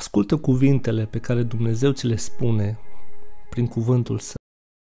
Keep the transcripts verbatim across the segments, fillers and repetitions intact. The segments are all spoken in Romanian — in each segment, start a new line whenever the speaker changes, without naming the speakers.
Ascultă cuvintele pe care Dumnezeu ți le spune prin cuvântul Său.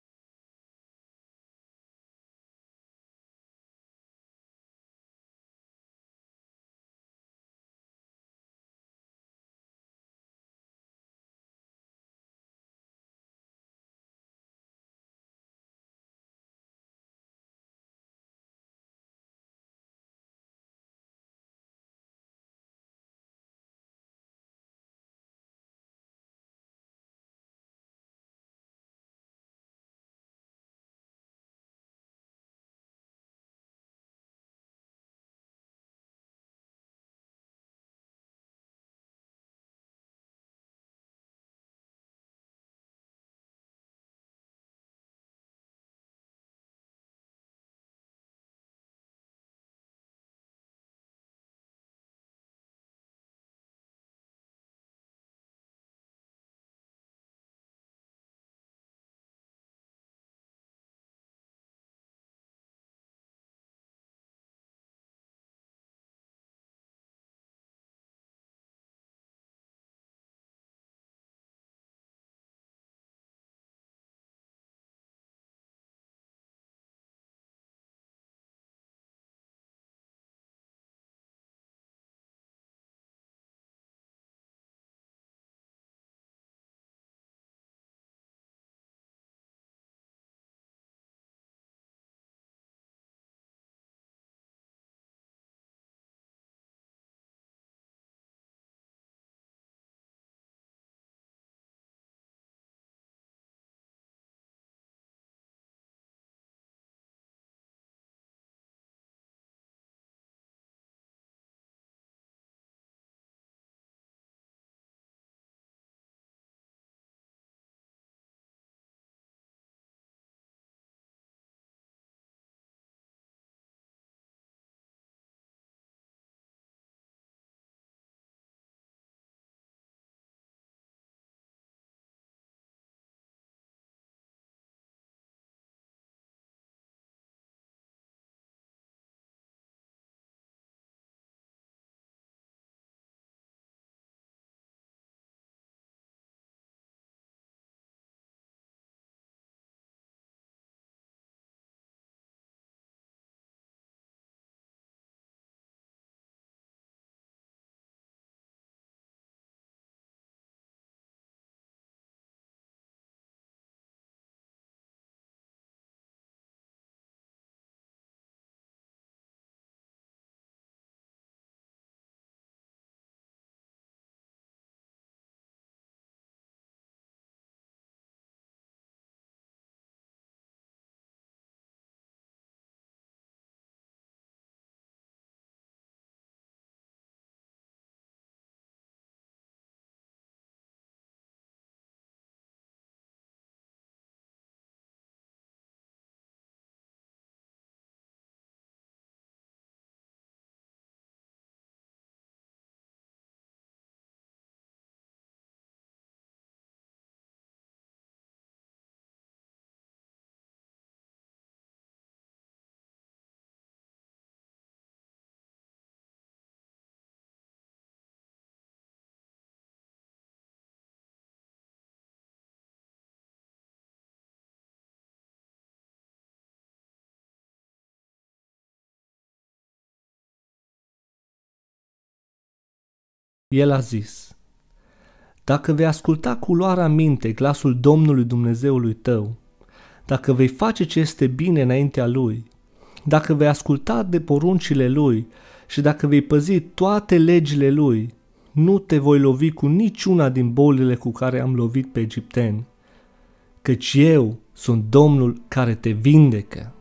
El a zis: dacă vei asculta cu luarea minte glasul Domnului Dumnezeului tău, dacă vei face ce este bine înaintea Lui, dacă vei asculta de poruncile Lui și dacă vei păzi toate legile Lui, nu te voi lovi cu niciuna din bolile cu care am lovit pe egipteni, căci eu sunt Domnul care te vindecă.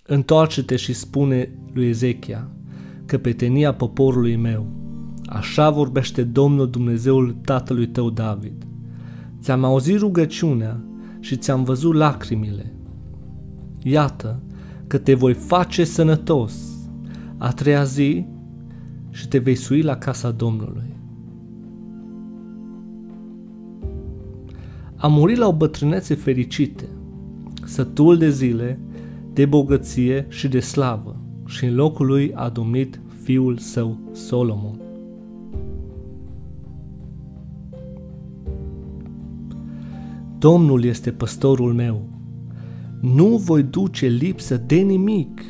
Întoarce-te și spune lui Ezechia, căpetenia poporului meu, așa vorbește Domnul Dumnezeul tatălui tău David. Ți-am auzit rugăciunea și ți-am văzut lacrimile. Iată că te voi face sănătos a treia zi și te vei sui la casa Domnului. A murit la o bătrânețe fericite, sătul de zile, de bogăție și de slavă, și în locul lui a domnit fiul său Solomon. Domnul este păstorul meu, nu voi duce lipsă de nimic.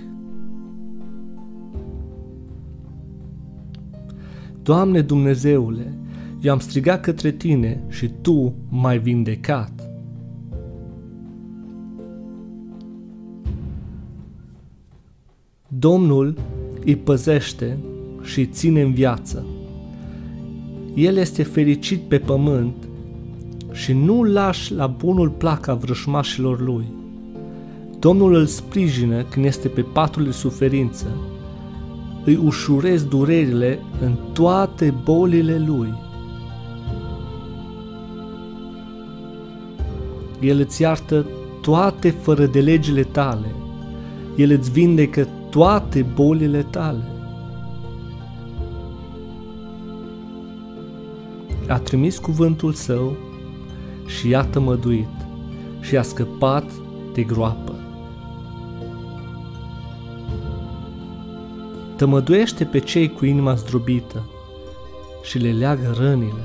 Doamne Dumnezeule, i-am strigat către tine și tu m-ai vindecat. Domnul îi păzește și îi ține în viață. El este fericit pe pământ și nu lași la bunul plac a vrășmașilor lui. Domnul îl sprijină când este pe patul de suferință, îi ușurez durerile în toate bolile lui. El îți iartă toate fără de legile tale, El îți vindecă toate bolile tale. A trimis cuvântul său și i-a tămăduit și a scăpat de groapă. Tămăduiește pe cei cu inima zdrobită și le leagă rănile.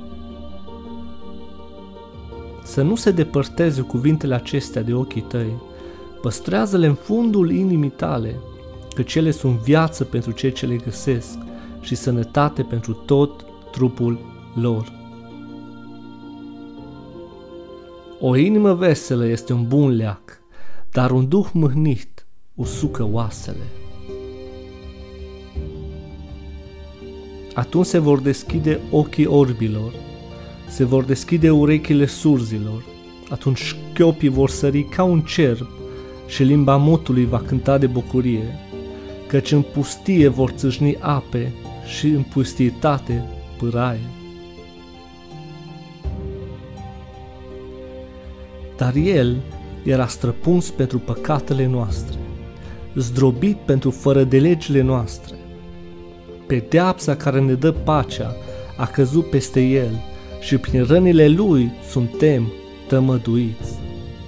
Să nu se depărteze cuvintele acestea de ochii tăi, păstrează-le în fundul inimii tale, că cele sunt viață pentru cei ce le găsesc și sănătate pentru tot trupul lor. O inimă veselă este un bun leac, dar un duh mâhnit usucă oasele. Atunci se vor deschide ochii orbilor, se vor deschide urechile surzilor, atunci șchiopii vor sări ca un cerb și limba mutului va cânta de bucurie, căci în pustie vor țâșni ape și în pustietate pâraie. Dar el era străpuns pentru păcatele noastre, zdrobit pentru fără de legile noastre. Pedeapsa care ne dă pacea a căzut peste el și prin rănile lui suntem tămăduiți.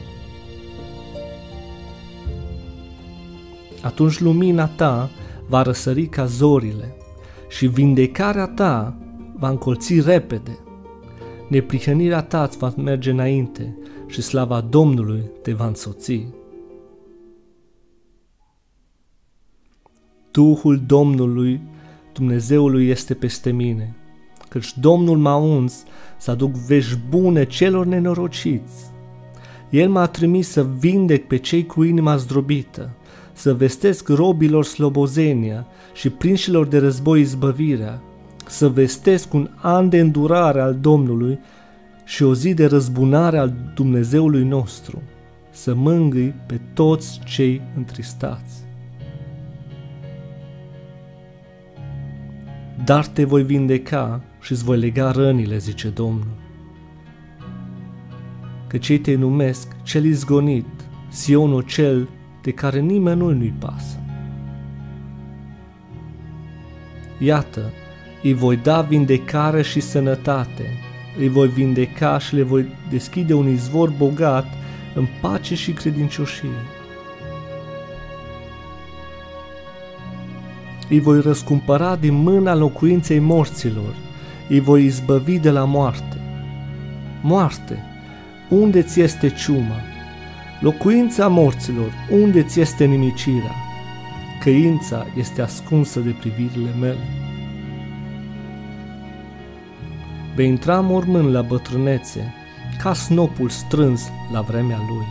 Atunci lumina ta va răsări ca zorile și vindecarea ta va încolți repede. Neprihănirea ta îți va merge înainte și slava Domnului te va însoți. Duhul Domnului Dumnezeului este peste mine, căci Domnul m-a uns să aduc vești bune celor nenorociți. El m-a trimis să vindec pe cei cu inima zdrobită, să vestesc robilor slobozenia și prinșilor de război izbăvirea, să vestesc un an de îndurare al Domnului și o zi de răzbunare al Dumnezeului nostru, să mângâi pe toți cei întristați. Dar te voi vindeca și îți voi lega rănile, zice Domnul. Că cei te numesc cel izgonit, Sionul cel de care nimănui nu-i pasă. Iată, îi voi da vindecare și sănătate, îi voi vindeca și le voi deschide un izvor bogat în pace și credincioșie. Îi voi răscumpăra din mâna locuinței morților, îi voi izbăvi de la moarte. Moarte, unde ți este ciuma? Locuința morților, unde ți este nimicirea? Căința este ascunsă de privirile mele. Vei intra în mormânt la bătrânețe, ca snopul strâns la vremea lui.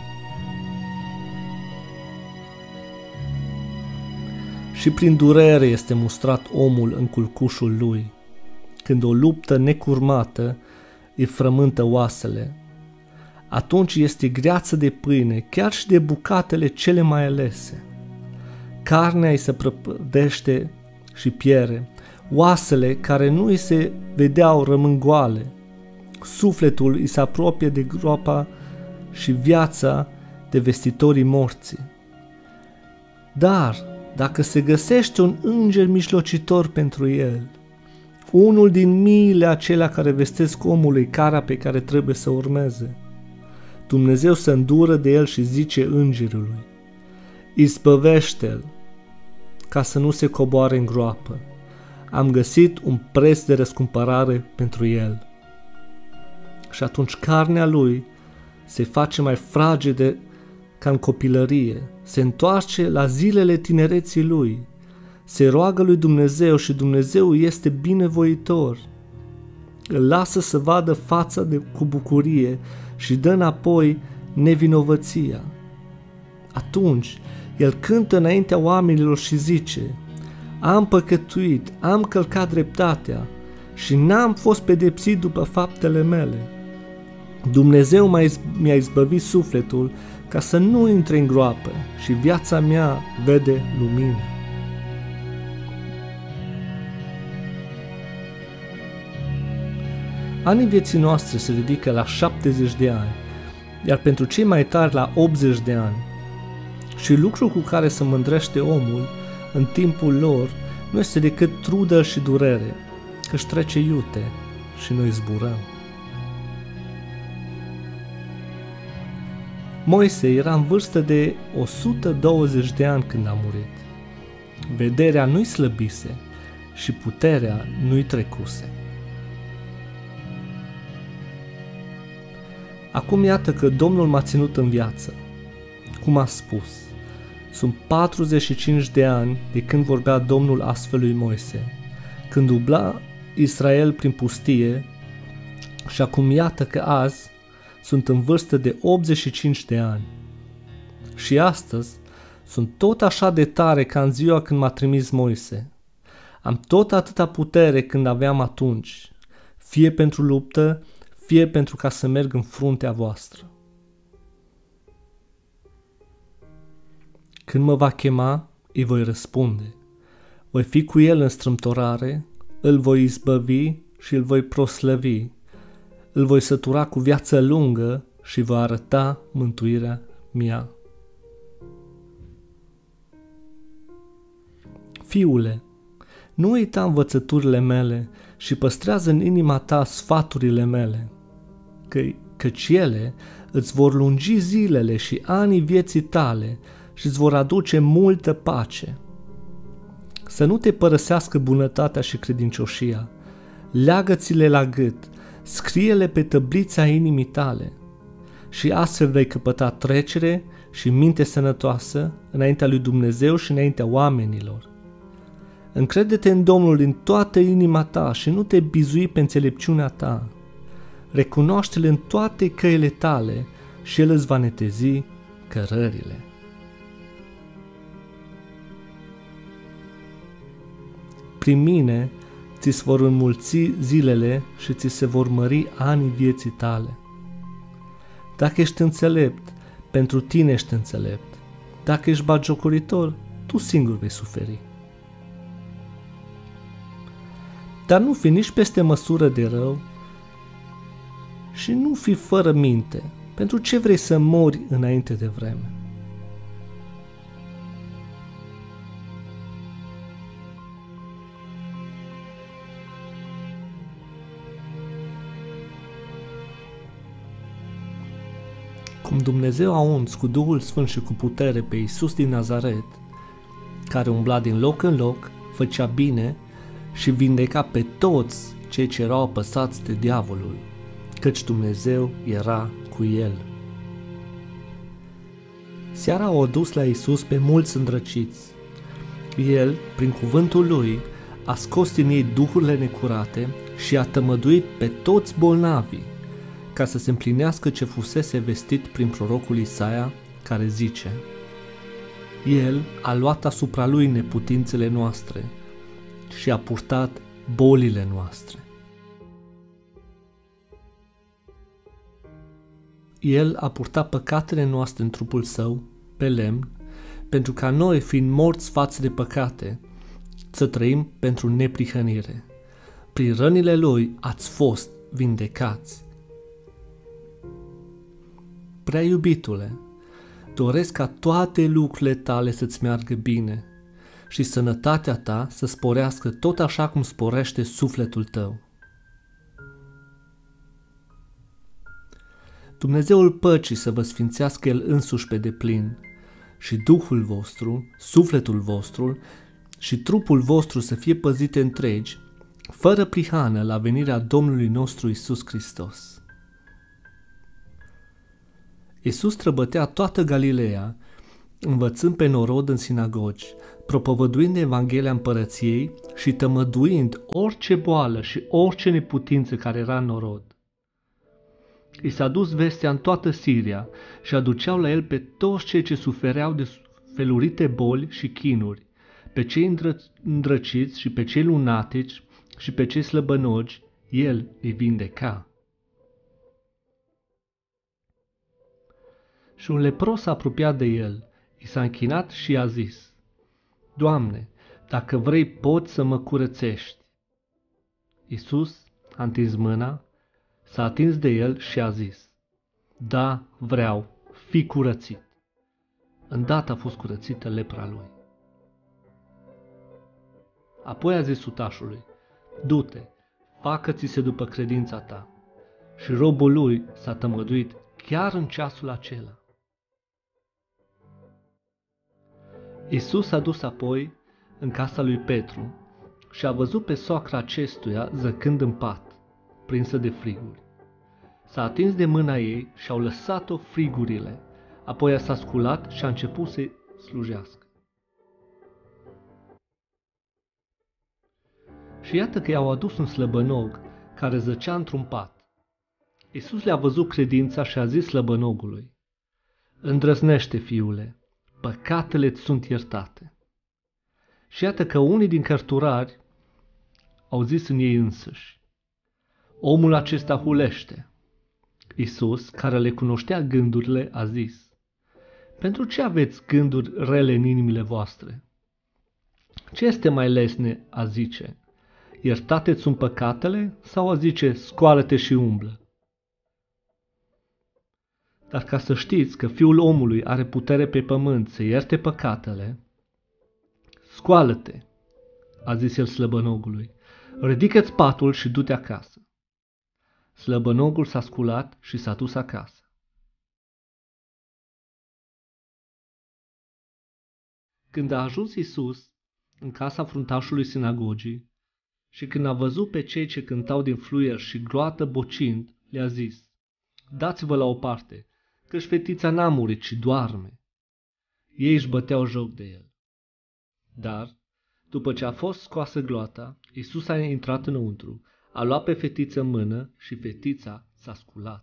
Și prin durere este mustrat omul în culcușul lui, când o luptă necurmată îi frământă oasele. Atunci este greață de pâine, chiar și de bucatele cele mai alese. carnea îi se prăpădește și piere, oasele care nu îi se vedeau rămân goale, sufletul îi se apropie de groapa și viața de vestitorii morții. Dar dacă se găsește un înger mijlocitor pentru el, unul din miile acelea care vestesc omului cara pe care trebuie să urmeze, Dumnezeu se îndură de el și zice îngerului: izbăvește-l ca să nu se coboare în groapă. Am găsit un preț de răscumpărare pentru el. Și atunci carnea lui se face mai fragedă ca în copilărie, se întoarce la zilele tinereții lui, se roagă lui Dumnezeu și Dumnezeu este binevoitor. Îl lasă să vadă fața de, cu bucurie și dă înapoi nevinovăția. Atunci el cântă înaintea oamenilor și zice: am păcătuit, am călcat dreptatea și n-am fost pedepsit după faptele mele. Dumnezeu mi-a izbăvit sufletul ca să nu intre în groapă și viața mea vede lumină. Anii vieții noastre se ridică la șaptezeci de ani, iar pentru cei mai tari la optzeci de ani. Și lucrul cu care se mândrește omul în timpul lor nu este decât trudă și durere, că-și trece iute și noi zburăm. Moise era în vârstă de o sută douăzeci de ani când a murit. Vederea nu-i slăbise și puterea nu-i trecuse. Acum iată că Domnul m-a ținut în viață. Cum a spus, sunt patruzeci și cinci de ani de când vorbea Domnul astfel lui Moise, când ubla Israel prin pustie, și acum iată că azi sunt în vârstă de optzeci și cinci de ani. Și astăzi sunt tot așa de tare ca în ziua când m-a trimis Moise. Am tot atâta putere când aveam atunci, fie pentru luptă, fie pentru ca să merg în fruntea voastră. Când mă va chema, îi voi răspunde. Voi fi cu el în strâmtorare, îl voi izbăvi și îl voi proslăvi. Îl voi sătura cu viață lungă și voi arăta mântuirea mea. Fiule, nu uita învățăturile mele și păstrează în inima ta sfaturile mele, că, căci ele îți vor lungi zilele și anii vieții tale și îți vor aduce multă pace. Să nu te părăsească bunătatea și credincioșia, leagă-ți-le la gât, scrie-le pe tăblița inimii tale și astfel vei căpăta trecere și minte sănătoasă înaintea lui Dumnezeu și înaintea oamenilor. Încrede-te în Domnul din toată inima ta și nu te bizui pe înțelepciunea ta. Recunoaște-L în toate căile tale și El îți va netezi cărările. Prin mine ți se vor înmulți zilele și ți se vor mări anii vieții tale. Dacă ești înțelept, pentru tine ești înțelept. Dacă ești batjocoritor, tu singur vei suferi. Dar nu fi nici peste măsură de rău și nu fi fără minte. Pentru ce vrei să mori înainte de vreme? Cum Dumnezeu a uns cu Duhul Sfânt și cu putere pe Iisus din Nazaret, care umbla din loc în loc, făcea bine și vindeca pe toți cei ce erau apăsați de diavolul, căci Dumnezeu era cu el. Seara au adus la Iisus pe mulți îndrăciți. El, prin cuvântul lui, a scos din ei duhurile necurate și a tămăduit pe toți bolnavii, ca să se împlinească ce fusese vestit prin prorocul Isaia, care zice: El a luat asupra lui neputințele noastre și a purtat bolile noastre. El a purtat păcatele noastre în trupul său, pe lemn, pentru ca noi, fiind morți față de păcate, să trăim pentru neprihănire. Prin rănile Lui ați fost vindecați. Prea iubitule, doresc ca toate lucrurile tale să-ți meargă bine și sănătatea ta să sporească tot așa cum sporește sufletul tău. Dumnezeul păcii să vă sfințească El însuși pe deplin și Duhul vostru, sufletul vostru și trupul vostru să fie păzite întregi, fără prihană la venirea Domnului nostru Iisus Hristos. Iisus străbătea toată Galileea, învățând pe norod în sinagogi, propovăduind Evanghelia Împărăției și tămăduind orice boală și orice neputință care era în norod. I s-a dus vestea în toată Siria și aduceau la el pe toți cei ce sufereau de felurite boli și chinuri, pe cei îndră- îndrăciți și pe cei lunatici și pe cei slăbănogi, el îi vindeca. Și un lepros s-a apropiat de el, i s-a închinat și i-a zis: Doamne, dacă vrei, poți să mă curățești. Iisus a întins mâna, s-a atins de el și a zis: Da, vreau, fii curățit. Îndată a fost curățită lepra lui. Apoi a zis sutașului: Du-te, facă-ți-se după credința ta. Și robul lui s-a tămăduit chiar în ceasul acela. Iisus s-a dus apoi în casa lui Petru și a văzut pe soacra acestuia zăcând în pat, prinsă de friguri. S-a atins de mâna ei și au lăsat-o frigurile, apoi s-a sculat și a început să-i slujească. Și iată că i-au adus un slăbănog care zăcea într-un pat. Iisus le-a văzut credința și a zis slăbănogului: Îndrăznește, fiule, păcatele-ți sunt iertate. Și iată că unii din cărturari au zis în ei însăși: Omul acesta hulește. Iisus, care le cunoștea gândurile, a zis: Pentru ce aveți gânduri rele în inimile voastre? Ce este mai lesne a zice: Iertate-ți sunt păcatele, sau a zice: Scoală-te și umblă? Dar ca să știți că Fiul omului are putere pe pământ să ierte păcatele, scoală-te, a zis el slăbănogului, ridică-ți patul și du-te acasă. Slăbănogul s-a sculat și s-a dus acasă. Când a ajuns Iisus în casa fruntașului sinagogii și când a văzut pe cei ce cântau din fluier și gloată bocind, le-a zis: Dați-vă la o parte, căci fetița n-a murit, ci doarme. Ei își băteau joc de el. Dar, după ce a fost scoasă gloata, Iisus a intrat înăuntru, a luat pe fetiță în mână și fetița s-a sculat.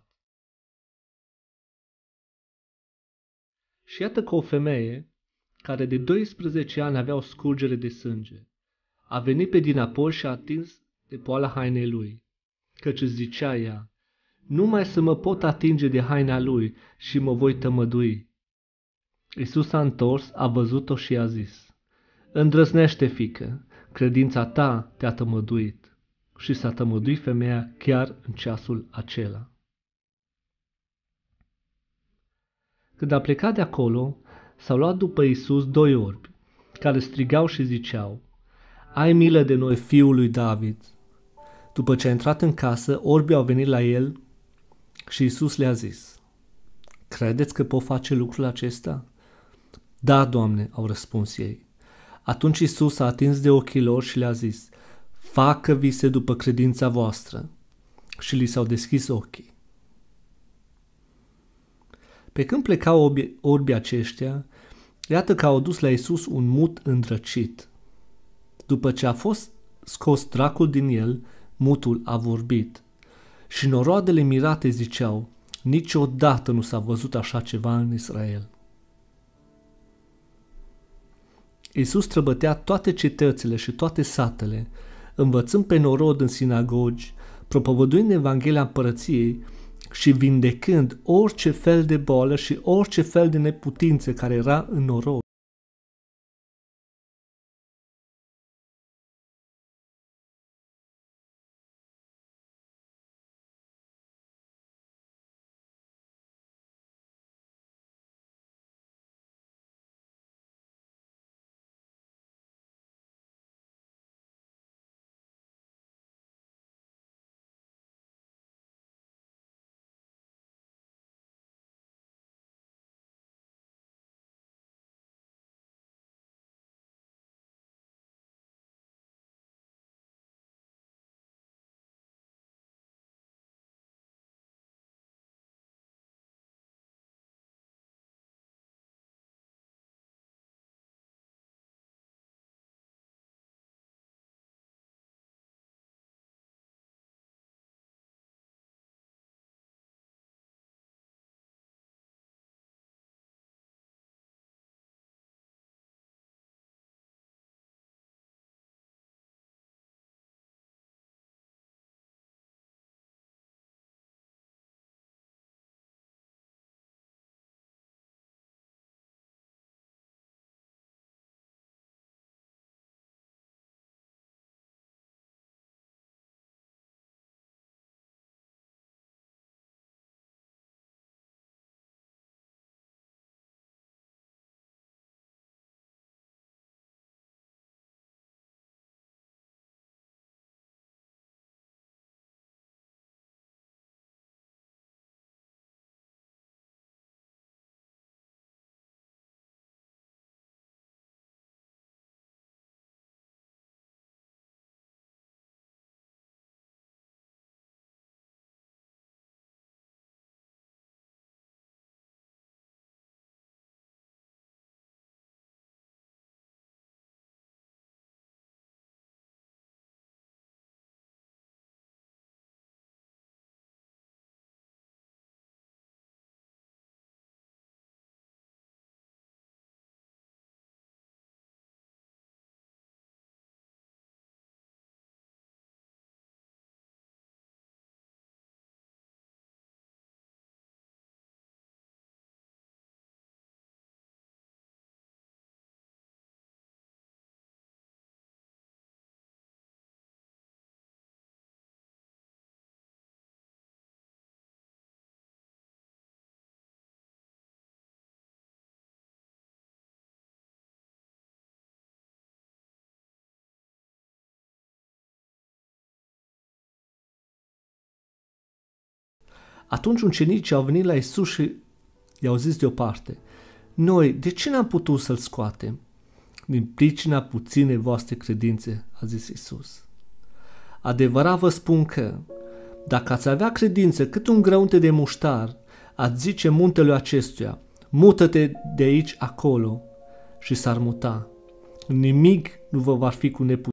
Și iată că o femeie, care de doisprezece ani avea o scurgere de sânge, a venit pe dinapoi și a atins de poala hainei lui, căci îți zicea ea: Numai să mă pot atinge de haina lui și mă voi tămădui. Iisus s-a întors, a văzut-o și a zis: Îndrăznește, fiică, credința ta te-a tămăduit. Și s-a tămăduit femeia chiar în ceasul acela. Când a plecat de acolo, s-au luat după Iisus doi orbi, care strigau și ziceau: Ai milă de noi, fiul lui David. După ce a intrat în casă, orbii au venit la el și Iisus le-a zis: Credeți că pot face lucrul acesta? Da, Doamne, au răspuns ei. Atunci Iisus a atins de ochii lor și le-a zis: Facă-vi-se după credința voastră. Și li s-au deschis ochii. Pe când plecau orbii, orbii aceștia, iată că au dus la Iisus un mut îndrăcit. După ce a fost scos dracul din el, mutul a vorbit. Și noroadele mirate ziceau: Niciodată nu s-a văzut așa ceva în Israel. Iisus străbătea toate cetățile și toate satele, învățând pe norod în sinagogi, propovăduind Evanghelia Împărăției și vindecând orice fel de boală și orice fel de neputință care era în norod. Atunci ucenicii au venit la Iisus și i-au zis deoparte: noi, de ce n-am putut să-l scoatem? Din pricina puținei voastre credințe, a zis Iisus. Adevărat vă spun că, dacă ați avea credință cât un grăunte de muștar, ați zice muntelui acestuia: mută-te de aici acolo, și s-ar muta. Nimic nu vă va fi cu neputință.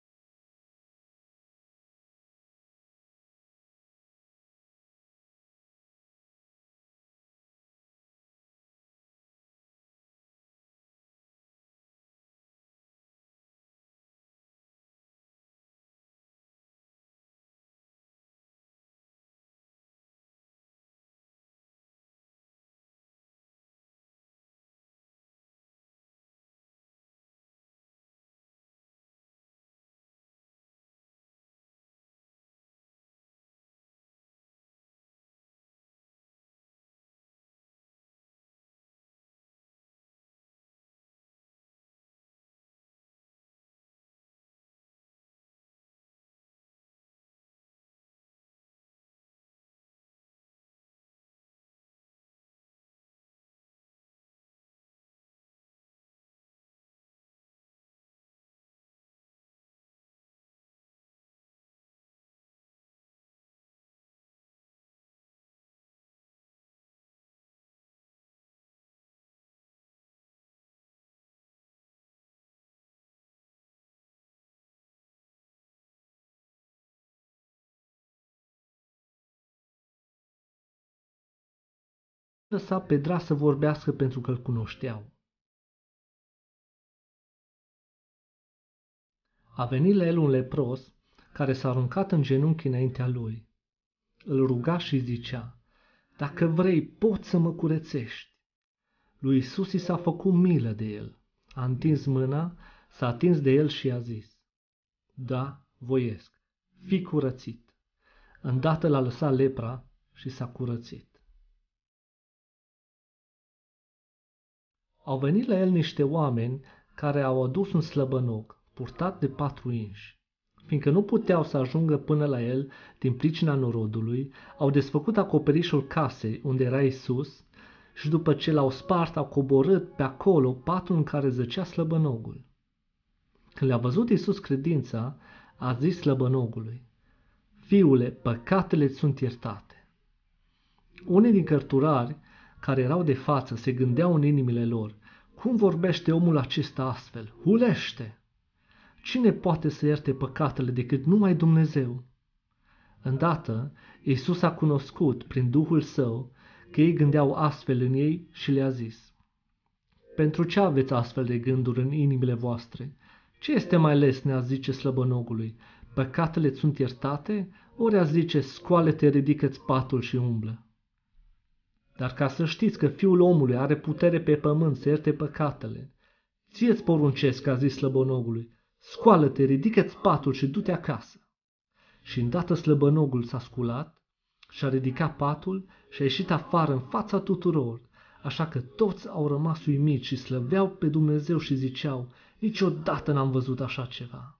Lăsa pe drag să vorbească pentru că îl cunoșteau. A venit la el un lepros care s-a aruncat în genunchi înaintea lui. Îl ruga și zicea: dacă vrei, poți să mă curățești. Lui Iisus i s-a făcut milă de el. A întins mâna, s-a atins de el și i-a zis: da, voiesc, fii curățit. Îndată l-a lăsat lepra și s-a curățit. Au venit la el niște oameni care au adus un slăbănoc purtat de patru inși. Fiindcă nu puteau să ajungă până la el din pricina norodului, au desfăcut acoperișul casei unde era Iisus și după ce l-au spart, au coborât pe acolo patul în care zăcea slăbănogul. Când le-a văzut Iisus credința, a zis slăbănogului: fiule, păcatele sunt iertate. Unii din cărturari care erau de față se gândeau în inimile lor: cum vorbește omul acesta astfel? Hulește! Cine poate să ierte păcatele decât numai Dumnezeu? Îndată, Iisus a cunoscut prin Duhul Său că ei gândeau astfel în ei și le-a zis: pentru ce aveți astfel de gânduri în inimile voastre? Ce este mai lesne a zice slăbănogului: păcatele sunt iertate? Ori a zice: scoală-te, ridică-ți patul și umblă? Dar ca să știți că Fiul omului are putere pe pământ să ierte păcatele, ție-ți poruncesc, a zis slăbănogului: scoală-te, ridică-ți patul și du-te acasă. Și îndată slăbănogul s-a sculat și-a ridicat patul și a ieșit afară în fața tuturor, așa că toți au rămas uimiți și slăveau pe Dumnezeu și ziceau: niciodată n-am văzut așa ceva.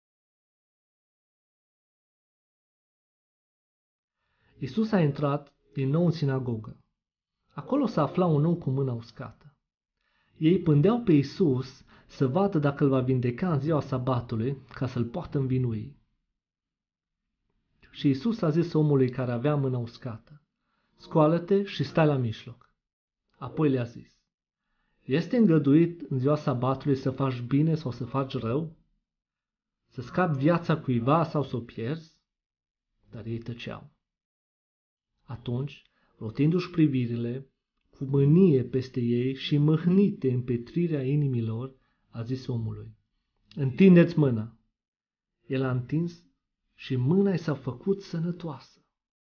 Iisus a intrat din nou în sinagogă. Acolo se afla un om cu mâna uscată. Ei pândeau pe Iisus să vadă dacă îl va vindeca în ziua sabatului, ca să-l poată învinui. Și Iisus a zis omului care avea mâna uscată: scoală-te și stai la mijloc. Apoi le-a zis: este îngăduit în ziua sabatului să faci bine sau să faci rău? Să scapi viața cuiva sau să o pierzi? Dar ei tăceau. Atunci, rotindu-și privirile cu mânie peste ei și mâhnite în petrirea inimilor, a zis omului: întindeți mâna. El a întins și mâna i s-a făcut sănătoasă.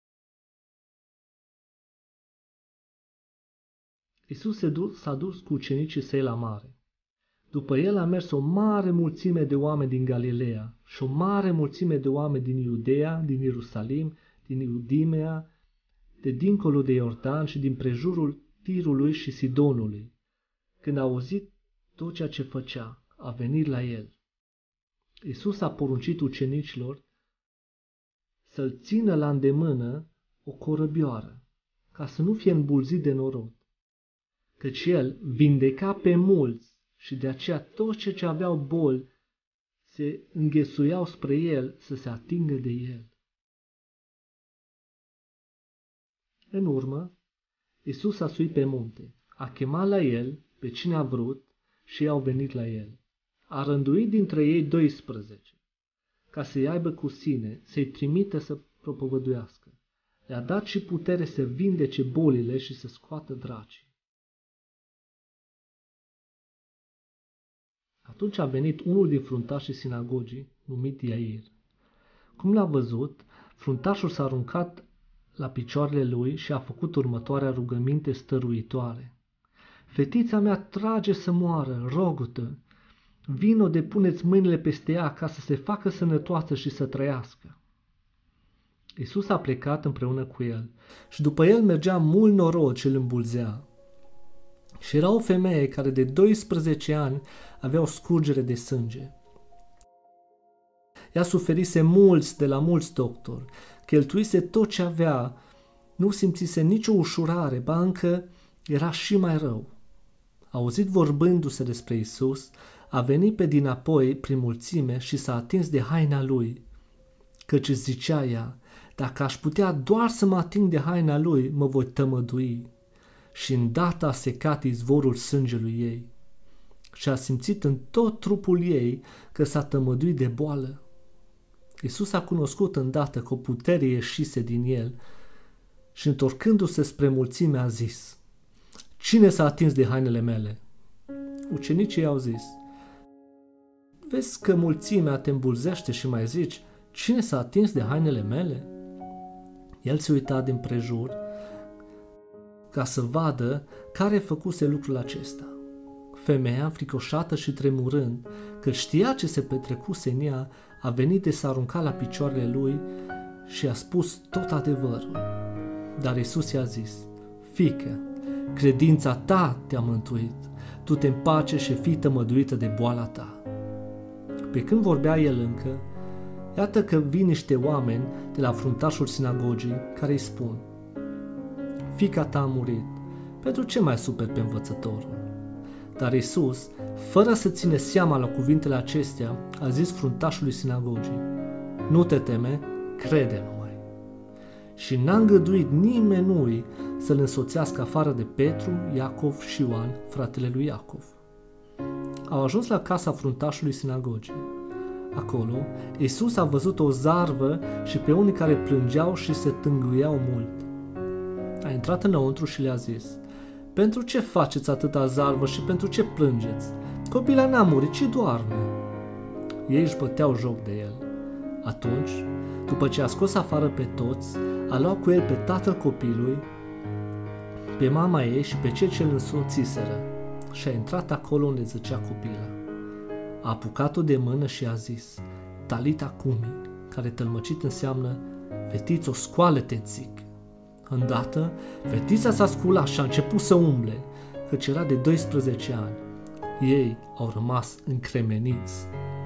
Iisus s-a dus cu ucenicii săi la mare. După el a mers o mare mulțime de oameni din Galileea și o mare mulțime de oameni din Iudeea, din Ierusalim, din Iudimea, de dincolo de Iordan și din prejurul Tirului și Sidonului. Când a auzit tot ceea ce făcea, a venit la el. Iisus a poruncit ucenicilor să-l țină la îndemână o corăbioară, ca să nu fie îmbulzit de norod, căci el vindeca pe mulți și de aceea toți cei ce aveau boli se înghesuiau spre el să se atingă de el. În urmă, Iisus a suit pe munte, a chemat la el pe cine a vrut și ei au venit la el. A rânduit dintre ei doisprezece, ca să-i aibă cu sine, să-i trimită să propovăduiască. Le-a dat și putere să vindece bolile și să scoată dracii. Atunci a venit unul din fruntașii sinagogii, numit Iair. Cum l-a văzut, fruntașul s-a aruncat la picioarele lui și a făcut următoarea rugăminte stăruitoare. Fetița mea trage să moară, rog-te, vino depuneți mâinile peste ea ca să se facă sănătoasă și să trăiască. Iisus a plecat împreună cu el și după el mergea mult norod ce îl îmbulzea. Și era o femeie care de doisprezece ani avea o scurgere de sânge. Ea suferise mulți de la mulți doctori, cheltuise tot ce avea, nu simțise nicio ușurare, ba încă era și mai rău. Auzit vorbându-se despre Iisus, a venit pe dinapoi prin mulțime și s-a atins de haina lui, căci zicea ea, dacă aș putea doar să mă ating de haina lui, mă voi tămădui. Și îndată a secat izvorul sângelui ei și a simțit în tot trupul ei că s-a tămăduit de boală. Iisus a cunoscut îndată că o putere ieșise din el și întorcându-se spre mulțime a zis, cine s-a atins de hainele mele? Ucenicii i-au zis, vezi că mulțimea te îmbulzește și mai zici, cine s-a atins de hainele mele? El se uita din prejur ca să vadă care făcuse lucrul acesta. Femeia, înfricoșată și tremurând, că știa ce se petrecuse în ea, a venit de s-a aruncat la picioarele lui și a spus tot adevărul. Dar Iisus i-a zis, fiică, credința ta te-a mântuit, tu te împace și fii tămăduită de boala ta. Pe când vorbea el încă, iată că vin niște oameni de la fruntașul sinagogii care îi spun, fiica ta a murit, pentru ce mai superi pe învățătorul? Dar Iisus, fără să ține seama la cuvintele acestea, a zis fruntașului sinagogii, nu te teme, crede numai. Și n-a îngăduit nimănui să-l însoțească afară de Petru, Iacov și Ioan, fratele lui Iacov. Au ajuns la casa fruntașului sinagogii. Acolo, Iisus a văzut o zarvă și pe unii care plângeau și se tângâiau mult. A intrat înăuntru și le-a zis, pentru ce faceți atâta zarvă și pentru ce plângeți? Copila n-a murit, ci doarme. Ei își băteau joc de el. Atunci, după ce a scos afară pe toți, a luat cu el pe tatăl copilului, pe mama ei și pe cei ce îl însoțiseră și a intrat acolo unde zăcea copila. A apucat-o de mână și a zis, Talita cumi, care tălmăcit înseamnă, fetițo, scoală-te, zic. Îndată, fetița s-a sculat și a început să umble, căci era de doisprezece ani. Ei au rămas încremeniți.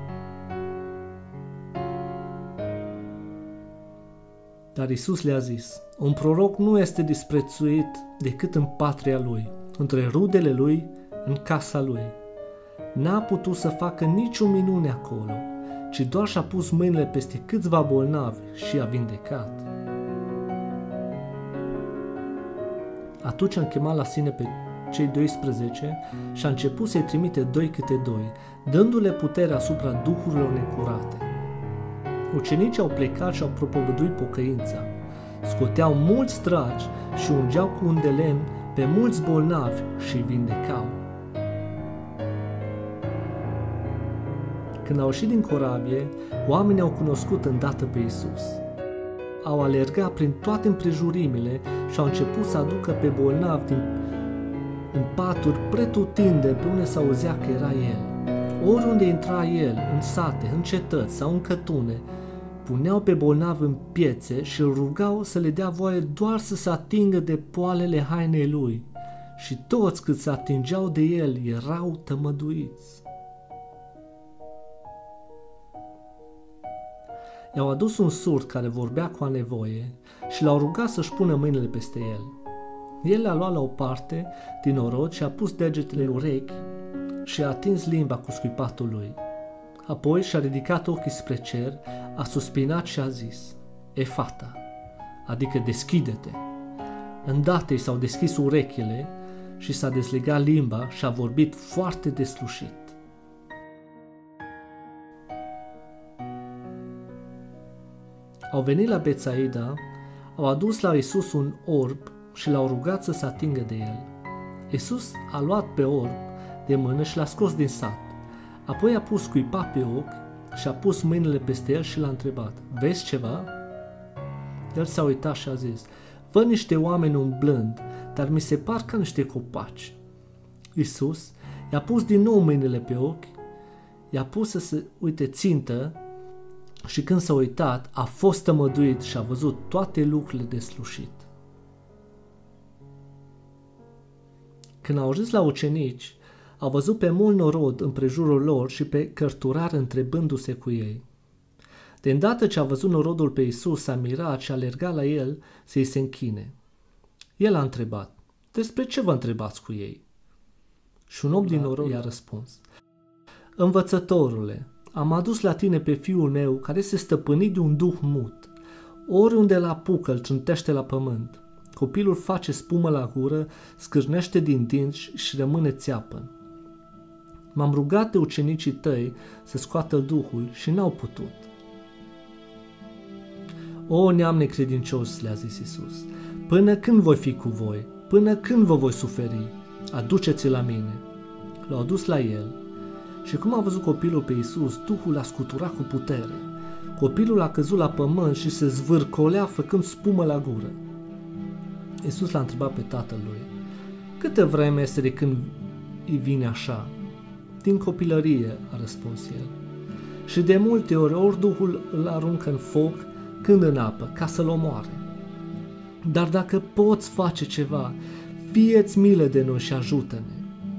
Dar Iisus le-a zis, un proroc nu este disprețuit decât în patria lui, între rudele lui, în casa lui. N-a putut să facă nicio minune acolo, ci doar și-a pus mâinile peste câțiva bolnavi și i-a vindecat. Atunci a chemat la sine pe cei doisprezece și a început să-i trimite doi câte doi, dându-le putere asupra duhurilor necurate. Ucenicii au plecat și au propovăduit pocăința, scoteau mulți dragi și ungeau cu un de lemn pe mulți bolnavi și îi vindecau. Când au ieșit din corabie, oamenii au cunoscut îndată pe Iisus. Au alergat prin toate împrejurimile și au început să aducă pe bolnavi din, în paturi pretutindeni pe unde s-auzea că era El. Oriunde intra El, în sate, în cetăți sau în cătune, puneau pe bolnavi în piețe și îl rugau să le dea voie doar să se atingă de poalele hainei Lui. Și toți cât se atingeau de El erau tămăduiți. I-au adus un surd care vorbea cu a nevoie și l-au rugat să-și pună mâinile peste el. El a luat la o parte din orod și a pus degetele în urechi și a atins limba cu scuipatul lui. Apoi și-a ridicat ochii spre cer, a suspinat și a zis, Efata, adică deschide-te. Îndată i s-au deschis urechile și s-a dezlegat limba și a vorbit foarte deslușit. Au venit la Betsaida, au adus la Iisus un orb și l-au rugat să se atingă de el. Iisus a luat pe orb de mână și l-a scos din sat. Apoi a pus scuipa pe ochi și a pus mâinile peste el și l-a întrebat, vezi ceva? El s-a uitat și a zis, văd niște oameni umblând, dar mi se par ca niște copaci. Iisus i-a pus din nou mâinile pe ochi, i-a pus să se uite țintă și când s-a uitat, a fost tămăduit și a văzut toate lucrurile deslușit. Când au ajuns la ucenici, au văzut pe mult norod împrejurul lor și pe cărturari întrebându-se cu ei. De îndată ce a văzut norodul pe Iisus, s-a mirat și a alergat la el să-i se închine. El a întrebat, despre ce vă întrebați cu ei? Și un om din norod i-a răspuns, Învățătorule, am adus la tine pe fiul meu care este stăpânit de un duh mut. Oriunde îl apucă, îl trântește la pământ. Copilul face spumă la gură, scârnește din dinți și rămâne țeapăn. M-am rugat de ucenicii tăi să scoată duhul și n-au putut. O, neam necredincios, le-a zis Iisus, până când voi fi cu voi? Până când vă voi suferi? Aduceți-l la mine. L-au adus la el și cum a văzut copilul pe Iisus, duhul l-a scuturat cu putere. Copilul a căzut la pământ și se zvârcolea făcând spumă la gură. Iisus l-a întrebat pe tatăl lui, câtă vreme este de când îi vine așa? Din copilărie, a răspuns el. Și de multe ori, ori Duhul îl aruncă în foc, când în apă, ca să-l omoare. Dar dacă poți face ceva, fie-ți milă de noi și ajută-ne.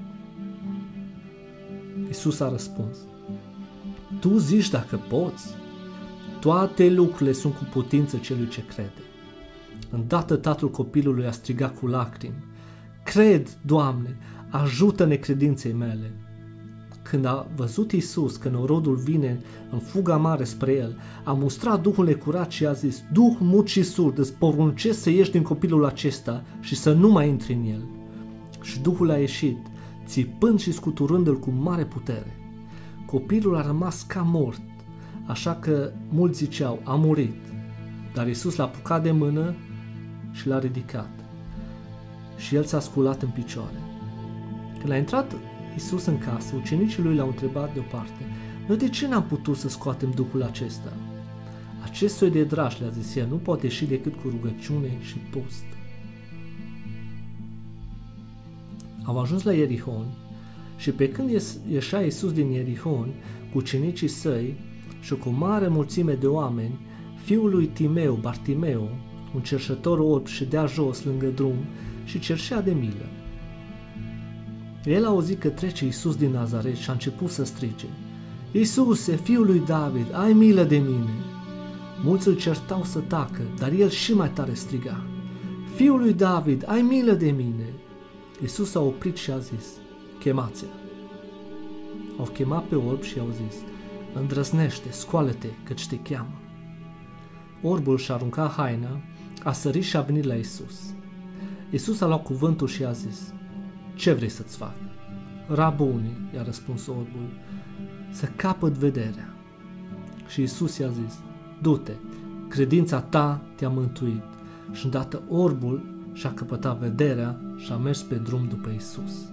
Iisus a răspuns, tu zici dacă poți? Toate lucrurile sunt cu putință celui ce crede. Îndată tatăl copilului a strigat cu lacrimi, cred, Doamne, ajută-ne credinței mele. Când a văzut Iisus că norodul vine în fuga mare spre el, a mustrat Duhul necurat și a zis, Duh mut și surd, îți poruncesc să ieși din copilul acesta și să nu mai intri în el. Și Duhul a ieșit, țipând și scuturându-l cu mare putere. Copilul a rămas ca mort, așa că mulți ziceau, a murit. Dar Iisus l-a apucat de mână și l-a ridicat. Și el s-a sculat în picioare. Când a intrat Iisus în casă, ucenicii lui l-au întrebat deoparte, noi de ce n-am putut să scoatem Duhul acesta? Acest soi de draș, le-a zis el, nu poate ieși decât cu rugăciune și post. Au ajuns la Ierihon și pe când ieșea Iisus din Ierihon cu ucenicii săi și cu o mare mulțime de oameni, fiul lui Timeu, Bartimeu, un cerșător orb, ședea jos lângă drum și cerșea de milă. El a auzit că trece Iisus din Nazaret și a început să strige, Iisuse, fiul lui David, ai milă de mine! Mulți îl certau să tacă, dar el și mai tare striga, Fiul lui David, ai milă de mine! Iisus s-a oprit și a zis, chemați-l. Au chemat pe orb și i-au zis, îndrăznește, scoală-te, căci te cheamă. Orbul și-a aruncat haina, a sărit și a venit la Iisus. Iisus a luat cuvântul și a zis, ce vrei să-ți fac? Rabuni, i-a răspuns orbul, să capăt vederea. Și Iisus i-a zis, du-te, credința ta te-a mântuit. Și îndată orbul și-a căpătat vederea și a mers pe drum după Iisus.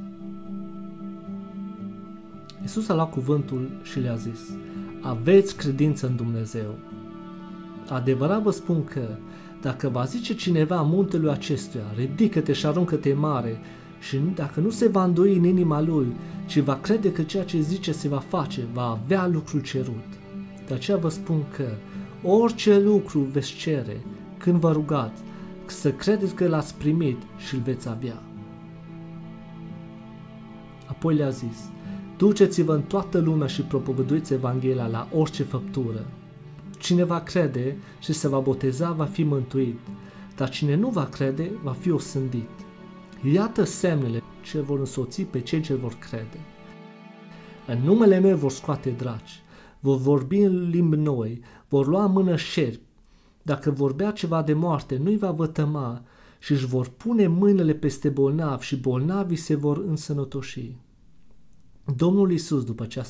Iisus a luat cuvântul și le-a zis, aveți credință în Dumnezeu. Adevărat vă spun că, dacă va zice cineva muntelui acestuia, ridică-te și aruncă-te în mare, și dacă nu se va îndoi în inima lui, ci va crede că ceea ce zice se va face, va avea lucrul cerut. De aceea vă spun că orice lucru veți cere, când vă rugați, să credeți că l-ați primit și îl veți avea. Apoi le-a zis, duceți-vă în toată lumea și propovăduiți Evanghelia la orice făptură. Cine va crede și se va boteza va fi mântuit, dar cine nu va crede va fi osândit. Iată semnele ce vor însoți pe cei ce vor crede. În numele meu vor scoate draci, vor vorbi în limbi noi, vor lua în mână șerpi. Dacă vorbea ceva de moarte, nu-i va vătăma și își vor pune mâinile peste bolnavi și bolnavii se vor însănătoși. Domnul Iisus, după ce a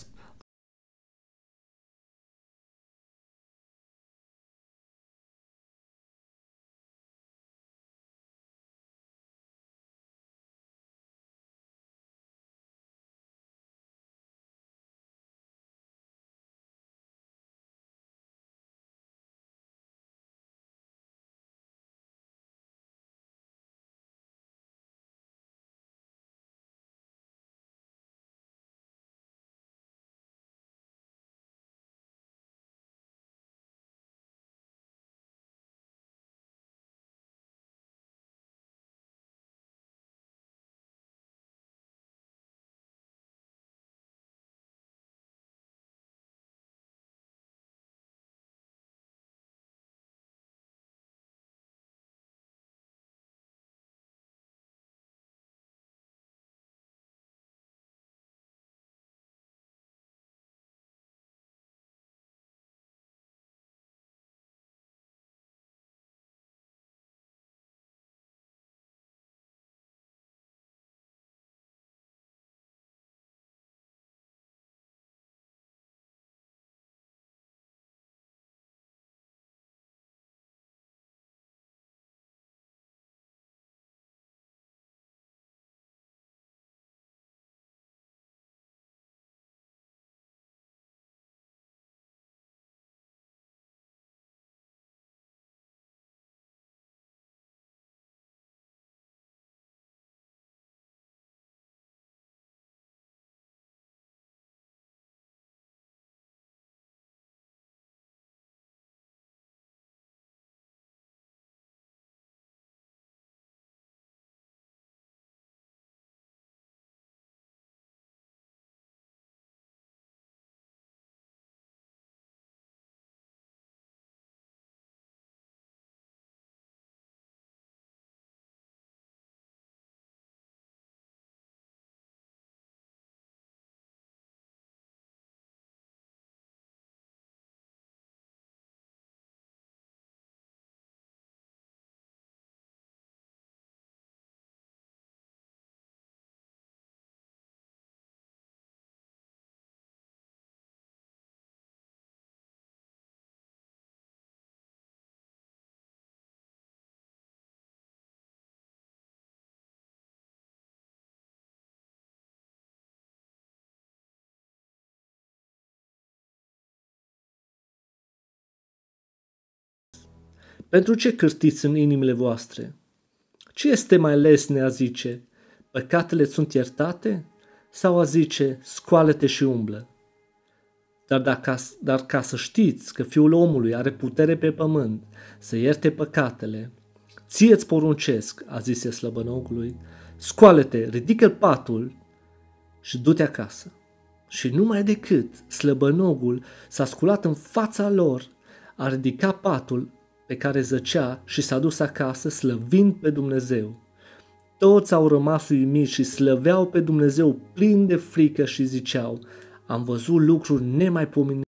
Pentru ce cârtiți în inimile voastre? Ce este mai lesne a zice, păcatele sunt iertate? Sau a zice, scoală-te și umblă? Dar, dacă, dar ca să știți că Fiul omului are putere pe pământ să ierte păcatele, ție-ți poruncesc, a zis slăbănogului, scoală-te, ridică patul și du-te acasă. Și numai decât slăbănogul s-a sculat în fața lor, a ridicat patul pe care zăcea și s-a dus acasă slăvind pe Dumnezeu. Toți au rămas uimiți și slăveau pe Dumnezeu plini de frică și ziceau, am văzut lucruri nemaipomenite.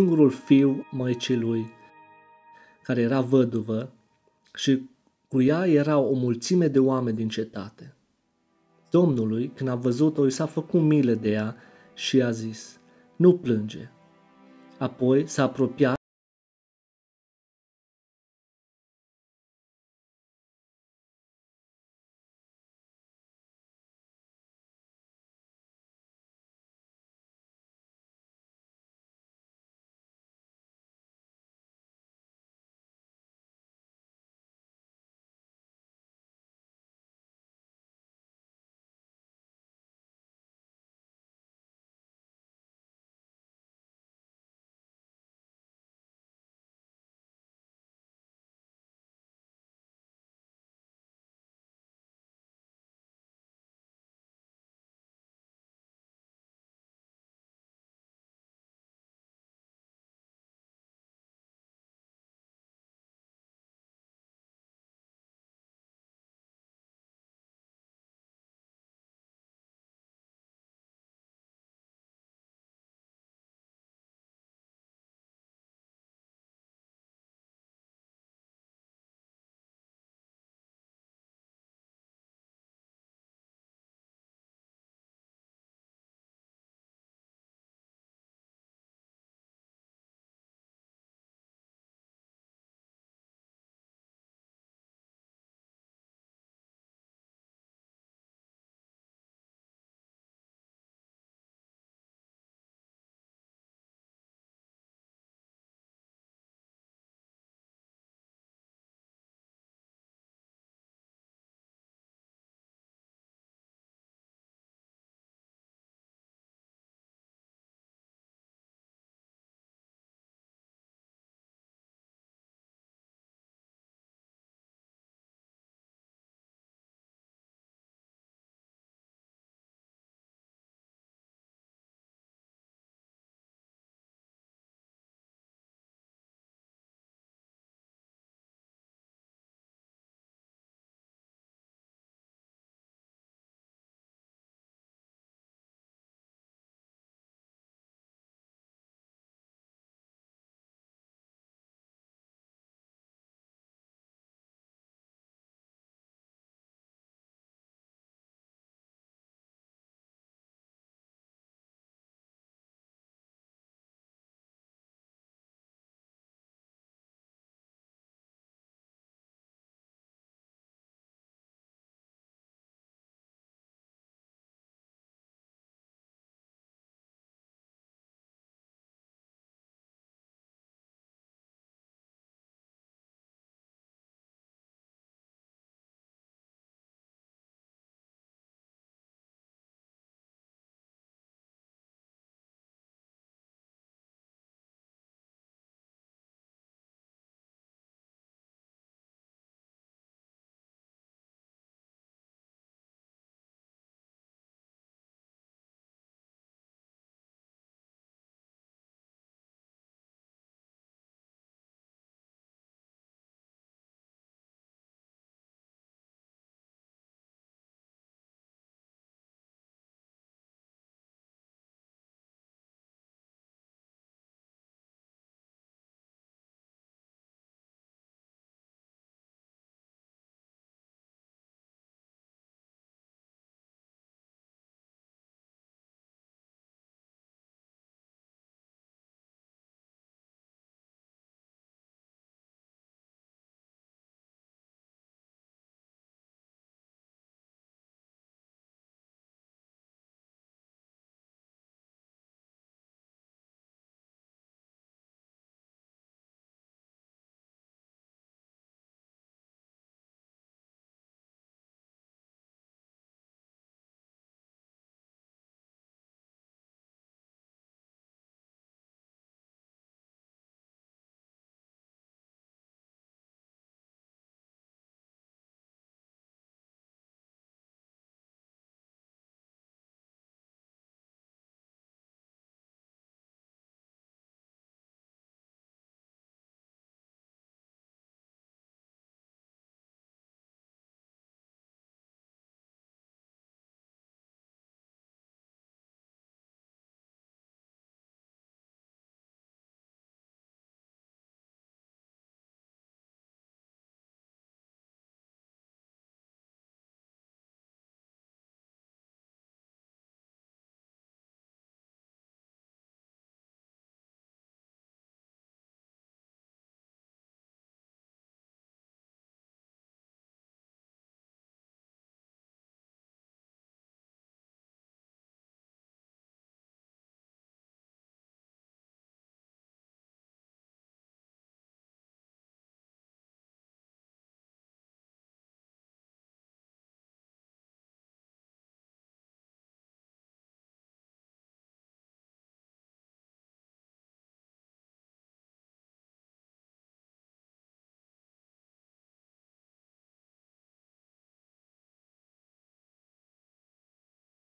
singurul fiu măicii lui, care era văduvă, și cu ea era o mulțime de oameni din cetate. Domnului, când a văzut-o, i s-a făcut milă de ea și a zis: nu plânge. Apoi s-a apropiat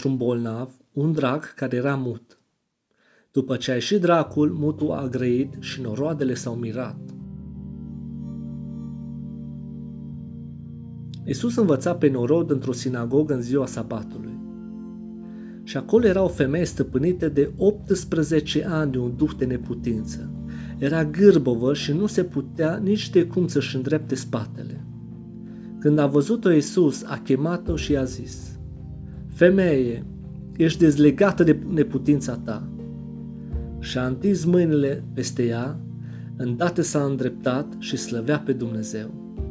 într-un bolnav un drac care era mut. După ce a ieșit dracul, mutul a grăit și noroadele s-au mirat. Iisus învăța pe norod într-o sinagogă în ziua sabatului. Și acolo era o femeie stăpânită de optsprezece ani de un duh de neputință. Era gârbovă și nu se putea nici de cum să-și îndrepte spatele. Când a văzut-o Iisus, a chemat-o și i-a zis: „Femeie, ești dezlegată de neputința ta.” Și a întins mâinile peste ea, îndată s-a îndreptat și slăvea pe Dumnezeu.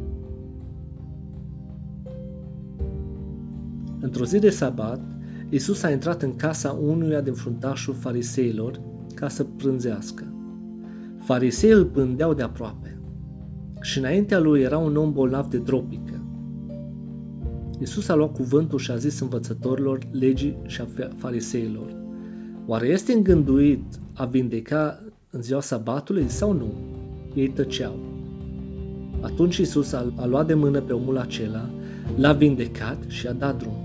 Într-o zi de sabat, Iisus a intrat în casa unuia din fruntașul fariseilor ca să prânzească. Fariseii îl pândeau de aproape și înaintea lui era un om bolnav de dropică. Iisus a luat cuvântul și a zis învățătorilor legii și a fariseilor: „Oare este îngânduit a vindeca în ziua sabatului sau nu?” Ei tăceau. Atunci Iisus a, a luat de mână pe omul acela, l-a vindecat și a dat drum.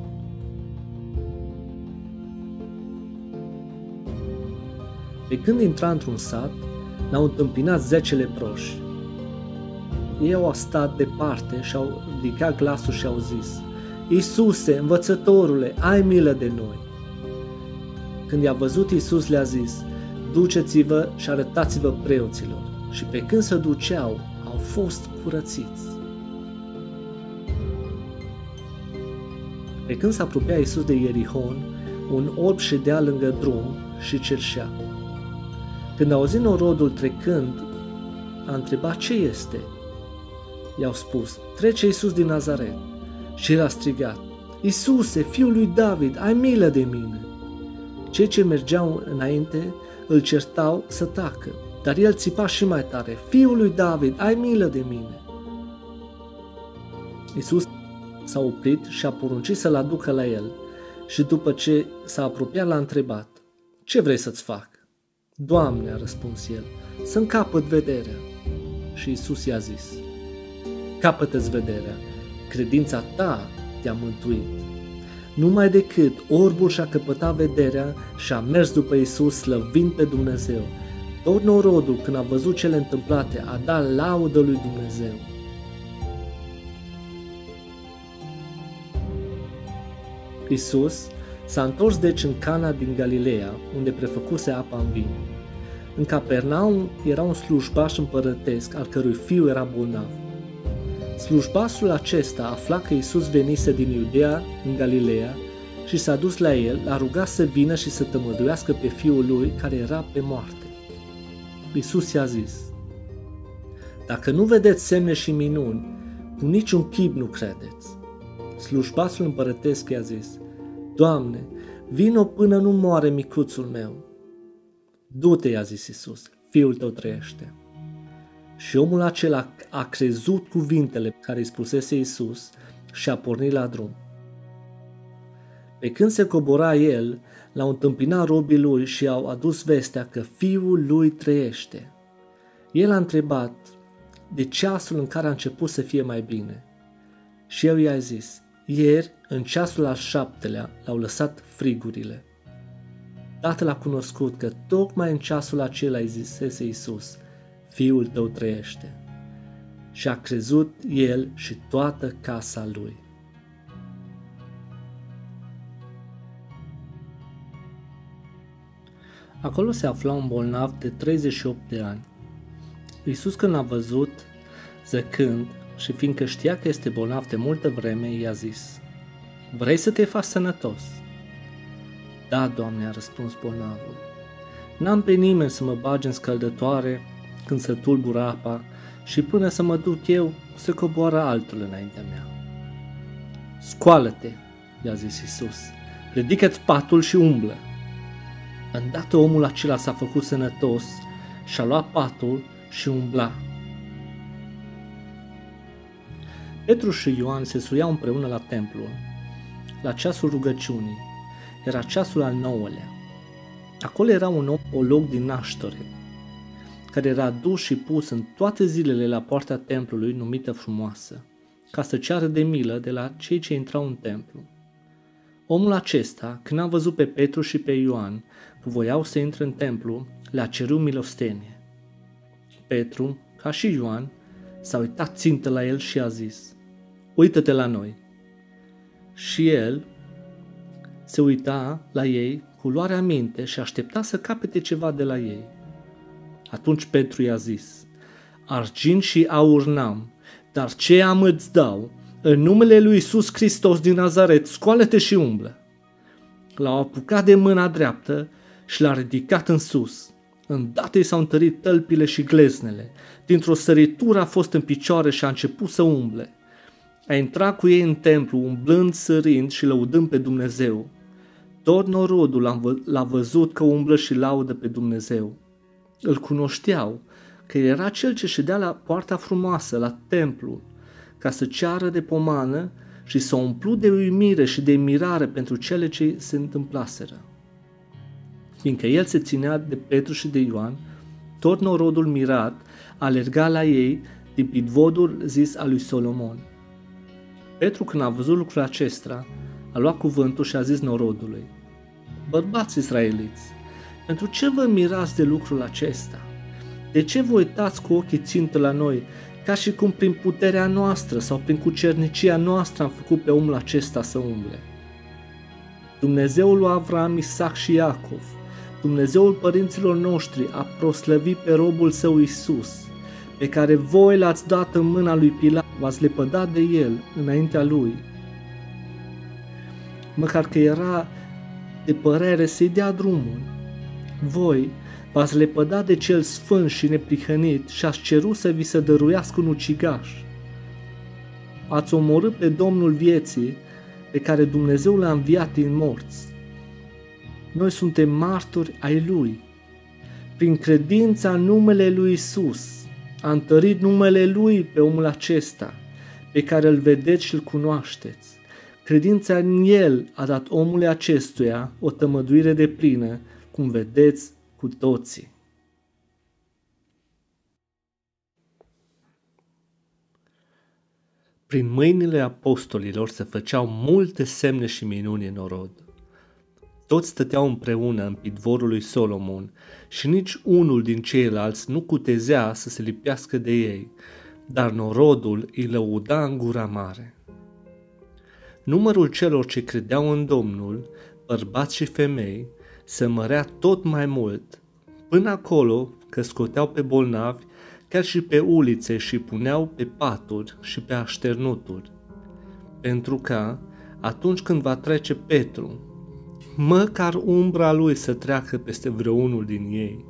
Pe când intra într-un sat, l-au întâmpinat zece leproși. Ei au stat departe și au ridicat glasul și au zis: „Iisuse, învățătorule, ai milă de noi!” Când i-a văzut, Iisus le-a zis: „Duceți-vă și arătați-vă preoților.” Și pe când se duceau, au fost curățiți. Pe când se apropia Iisus de Ierihon, un orb ședea lângă drum și cerșea. Când a auzit norodul trecând, a întrebat: „Ce este?” I-au spus: „Trece Iisus din Nazaret.” Și el a strigat: „Iisuse, fiul lui David, ai milă de mine!” Cei ce mergeau înainte îl certau să tacă, dar el țipa și mai tare: „Fiul lui David, ai milă de mine!” Iisus s-a oprit și a poruncit să-l aducă la el și după ce s-a apropiat l-a întrebat: „Ce vrei să-ți fac?” „Doamne,” a răspuns el, „să-mi capăt vederea.” Și Iisus i-a zis: „Capătă-ți vederea, credința ta te-a mântuit.” Numai decât orbul și-a căpătat vederea și a mers după Iisus slăvind pe Dumnezeu. Tot norodul, când a văzut cele întâmplate, a dat laudă lui Dumnezeu. Iisus s-a întors deci în Cana din Galileea, unde prefăcuse apa în vin. În Capernaum era un slujbaș împărătesc, al cărui fiu era bolnav. Slujbașul acesta afla că Iisus venise din Iudea în Galileea și s-a dus la el, l-a rugat să vină și să tămăduiască pe fiul lui care era pe moarte. Iisus i-a zis: „Dacă nu vedeți semne și minuni, cu niciun chip nu credeți.” Slujbașul împărătesc i-a zis: „Doamne, vino până nu moare micuțul meu.” „Du-te,” i-a zis Iisus, „fiul tău trăiește.” Și omul acela a crezut cuvintele care îi spusese Iisus și a pornit la drum. Pe când se cobora el, l-au întâmpinat robii lui și au adus vestea că fiul lui trăiește. El a întrebat de ceasul în care a început să fie mai bine. Și eu i-a zis: „Ieri, în ceasul al șaptelea, l-au lăsat frigurile.” Tatăl a cunoscut că tocmai în ceasul acela îi zisese Iisus: „Fiul tău trăiește.” Și a crezut el și toată casa lui. Acolo se afla un bolnav de treizeci și opt de ani. Iisus, când l-a văzut, zăcând și fiindcă știa că este bolnav de multă vreme, i-a zis: „Vrei să te faci sănătos?” „Da, Doamne,” a răspuns bolnavul. „N-am pe nimeni să mă bage în scăldătoare când se tulbură apa și până să mă duc eu, se coboară altul înaintea mea.” „Scoală-te,” i-a zis Iisus, „ridică-ți patul și umblă.” Îndată omul acela s-a făcut sănătos și-a luat patul și umbla. Petru și Ioan se suiau împreună la templu, la ceasul rugăciunii. Era ceasul al nouălea. Acolo era un om olog din naștere, care era dus și pus în toate zilele la poarta templului numită Frumoasă, ca să ceară de milă de la cei ce intrau în templu. Omul acesta, când a văzut pe Petru și pe Ioan că voiau să intre în templu, le-a cerut milostenie. Petru, ca și Ioan, s-a uitat țintă la el și a zis: uită-te la noi. Și el se uita la ei cu luarea minte și aștepta să capete ceva de la ei. Atunci Petru i-a zis: argint și aur n-am, dar ce am îți dau, în numele lui Iisus Hristos din Nazaret, scoală-te și umblă. L-au apucat de mâna dreaptă și l-a ridicat în sus. Îndată i s-au întărit tălpile și gleznele. Dintr-o săritură a fost în picioare și a început să umble. A intrat cu ei în templu, umblând, sărind și lăudând pe Dumnezeu. Tot norodul l-a văzut că umblă și laudă pe Dumnezeu. Îl cunoșteau că era cel ce ședea la poarta frumoasă, la templu, ca să ceară de pomană, și s-a umplut de uimire și de mirare pentru cele ce se întâmplaseră. Fiindcă el se ținea de Petru și de Ioan, tot norodul mirat alerga la ei din pidvodul zis al lui Solomon. Petru, când a văzut lucrul acesta, a luat cuvântul și a zis norodului: bărbați israeliți, pentru ce vă mirați de lucrul acesta? De ce vă uitați cu ochii țintă la noi, ca și cum prin puterea noastră sau prin cucernicia noastră am făcut pe omul acesta să umble? Dumnezeul lui Avram, Isaac și Iacov, Dumnezeul părinților noștri, a proslăvit pe robul său Iisus, pe care voi l-ați dat în mâna lui Pilat, v-ați lepădat de el înaintea lui, măcar că era de părere să-i dea drumul. Voi v-ați lepădat de cel sfânt și neprihănit și ați cerut să vi se dăruiască un ucigaș. Ați omorât pe Domnul vieții, pe care Dumnezeu l-a înviat din morți. Noi suntem martori ai Lui. Prin credința în numele Lui Iisus a întărit numele Lui pe omul acesta, pe care îl vedeți și îl cunoașteți. Credința în El a dat omului acestuia o tămăduire deplină, cum vedeți cu toții. Prin mâinile apostolilor se făceau multe semne și minuni în norod. Toți stăteau împreună în pidvorul lui Solomon și nici unul din ceilalți nu cutezea să se lipească de ei, dar norodul îi lăuda în gura mare. Numărul celor ce credeau în Domnul, bărbați și femei, se mărea tot mai mult, până acolo că scoteau pe bolnavi chiar și pe ulițe și puneau pe paturi și pe așternuturi, pentru că, atunci când va trece Petru, măcar umbra lui să treacă peste vreunul din ei.